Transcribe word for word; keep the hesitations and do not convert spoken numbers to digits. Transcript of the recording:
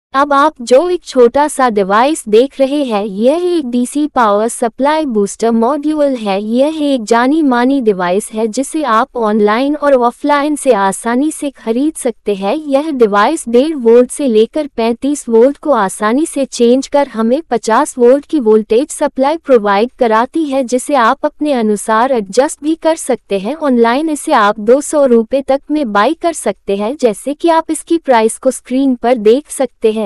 अब आप जो एक छोटा सा डिवाइस देख रहे हैं, यह एक DC power supply booster module है। यह एक जानी मानी डिवाइस है जिसे आप ऑनलाइन और ऑफलाइन से आसानी से खरीद सकते हैं। यह डिवाइस डेढ़ वोल्ट से लेकर पैंतीस वोल्ट को आसानी से चेंज कर हमें पचास वोल्ट की वोल्टेज सप्लाई प्रोवाइड कराती है, जिसे आप अपने अनुसार एडजस्ट भी कर सकते हैं। ऑनलाइन इसे आप दो सौ रुपये तक में बाई कर सकते हैं, जैसे कि आप इसकी प्राइस को स्क्रीन पर देख सकते हैं।